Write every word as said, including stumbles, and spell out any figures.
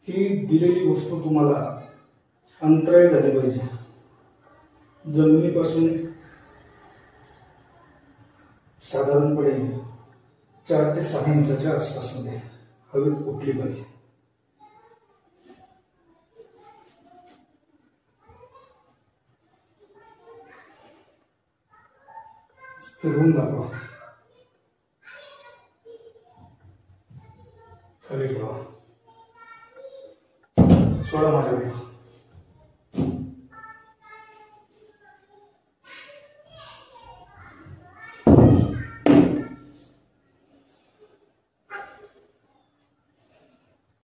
ही दिलेली वस्तू तुम्हाला अंतराळी झाली पाहिजे। जमिनीपासून साधारणपणे चार ते सहा इंचाच्या आसपासमध्ये हवेत उठली पाहिजे। फिरवून दाखवा, खाली ठेवा, सोडा माझ्याकडे।